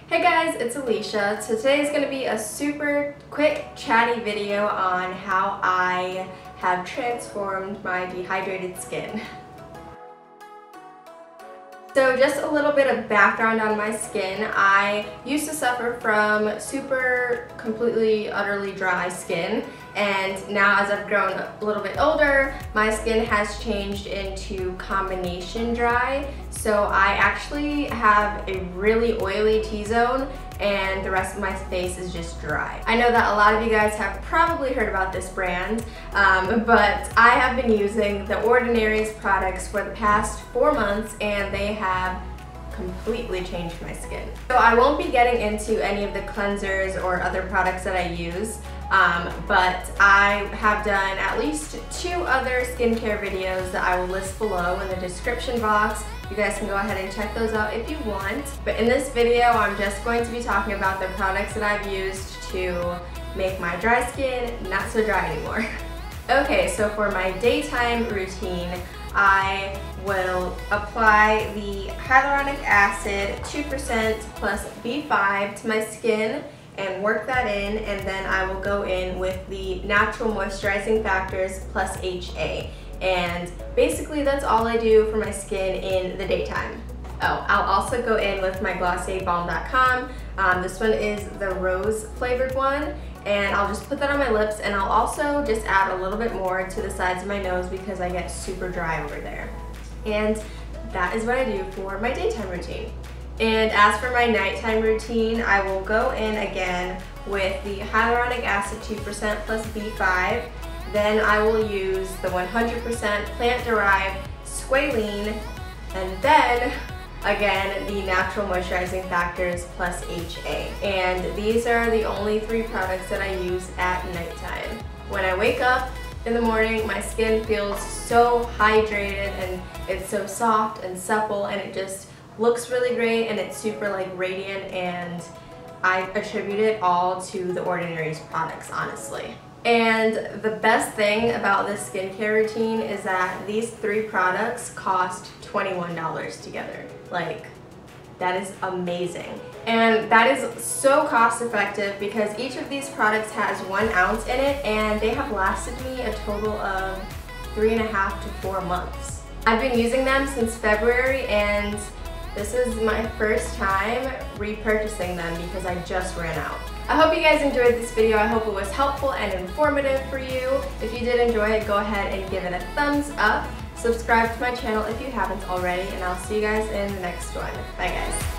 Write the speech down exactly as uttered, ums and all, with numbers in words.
Hey guys, it's Alicia. So today is going to be a super quick chatty video on how I have transformed my dehydrated skin. So just a little bit of background on my skin. I used to suffer from super completely utterly dry skin, and now as I've grown a little bit older, my skin has changed into combination dry. So I actually have a really oily T-zone and the rest of my face is just dry. I know that a lot of you guys have probably heard about this brand, um, but I have been using The Ordinary's products for the past four months and they have completely changed my skin. So I won't be getting into any of the cleansers or other products that I use, um, but I have done at least two other skincare videos that I will list below in the description box. You guys can go ahead and check those out if you want. But in this video, I'm just going to be talking about the products that I've used to make my dry skin not so dry anymore. Okay, so for my daytime routine, I will apply the Hyaluronic Acid two percent plus B five to my skin and work that in, and then I will go in with the Natural Moisturizing Factors plus H A. And basically that's all I do for my skin in the daytime. Oh, I'll also go in with my Glossier balm dot com. Um, this one is the rose flavored one, and I'll just put that on my lips, and I'll also just add a little bit more to the sides of my nose because I get super dry over there. And that is what I do for my daytime routine. And as for my nighttime routine, I will go in again with the Hyaluronic Acid two percent plus B five. Then I will use the one hundred percent Plant-Derived Squalane, and then again the Natural Moisturizing Factors plus H A. And these are the only three products that I use at nighttime. When I wake up in the morning, my skin feels so hydrated and it's so soft and supple, and it just looks really great, and it's super like radiant, and I attribute it all to The Ordinary's products, honestly. And the best thing about this skincare routine is that these three products cost twenty-one dollars together. Like, that is amazing. And that is so cost effective because each of these products has one ounce in it, and they have lasted me a total of three and a half to four months. I've been using them since February, and this is my first time repurchasing them because I just ran out. I hope you guys enjoyed this video. I hope it was helpful and informative for you. If you did enjoy it, go ahead and give it a thumbs up. Subscribe to my channel if you haven't already, and I'll see you guys in the next one. Bye guys.